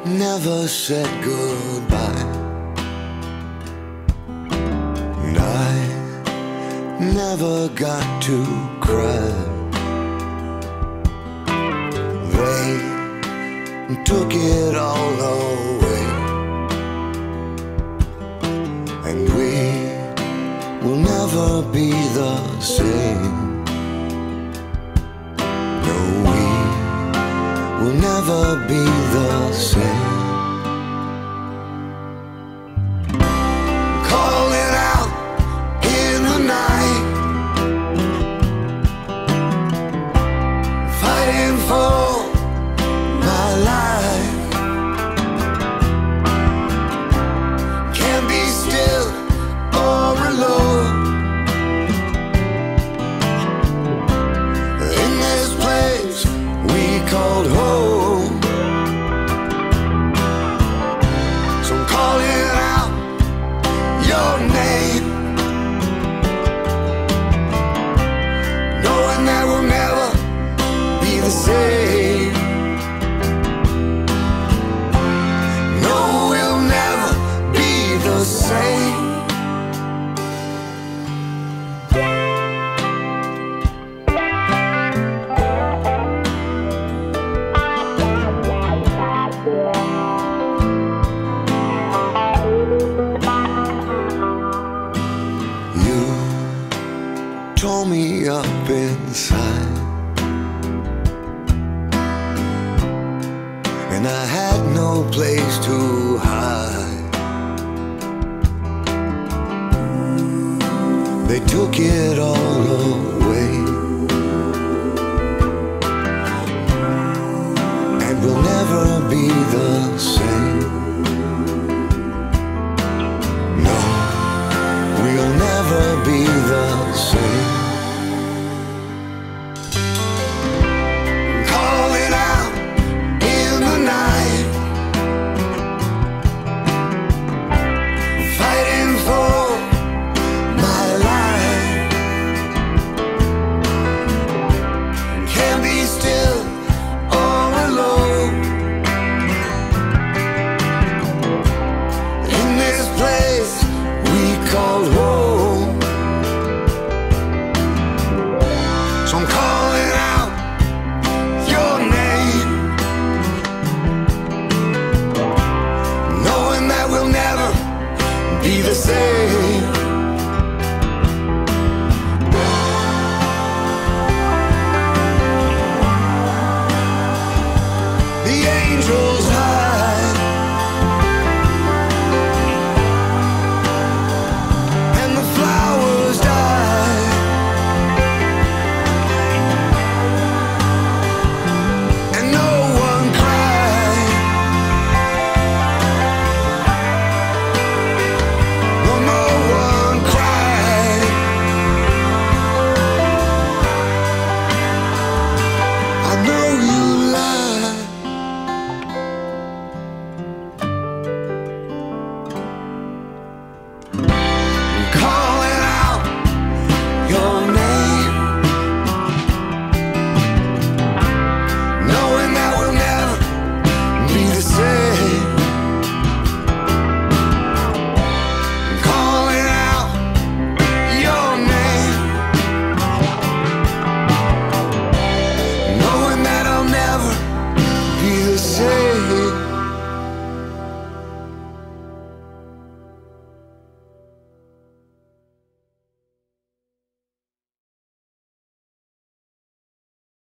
never said goodbye, and I never got to cry. They took it all away, and we will never be the same. No, we will never be the same. Calling out in the night, fighting for my life. Can't be still or alone in this place we called home. So I'm calling out your name, knowing that we'll never be the same. No, we'll never be the same. You tore me up inside, and I had no place to hide. They took it all away, and we'll never be the same. No, we'll never be the same. Calling out in the night, fighting for my life. Can't be still or alone in this place we call home. So I'm calling out your name, knowing that we'll never be the same. The angels high